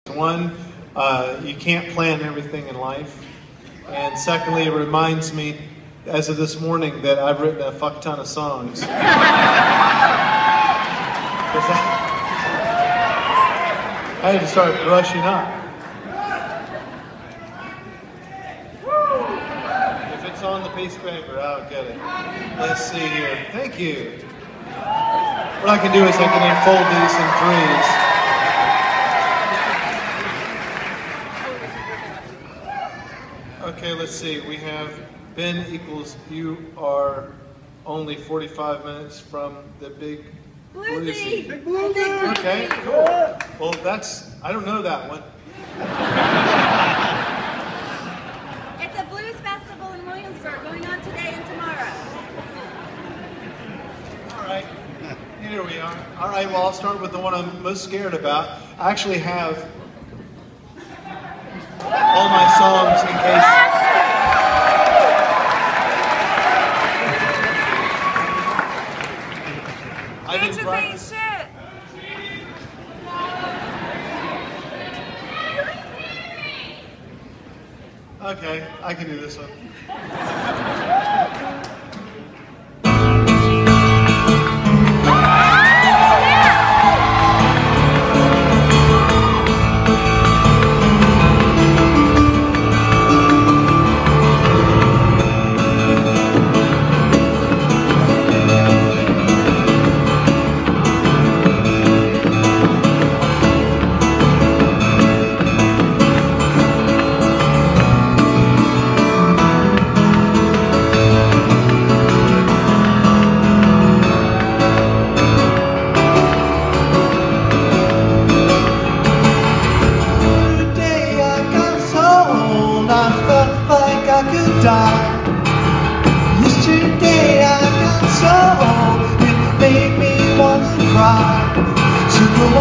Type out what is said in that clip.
One, you can't plan everything in life. And secondly, it reminds me, as of this morning, that I've written a fuck ton of songs. I had to start brushing up. If it's on the piece of paper, I'll get it. Let's see here. Thank you. What I can do is I can unfold these in threes. Okay, let's see. We have Ben equals you are only 45 minutes from the big bluesy. Big bluesy. Okay, cool. Well, I don't know that one. It's a blues festival in Williamsburg going on today and tomorrow. All right, here we are. All right, well, I'll start with the one I'm most scared about. I actually have all my songs in case. I didn't practice. Okay, I can do this one. Yesterday I got so old, it made me wanna cry. So go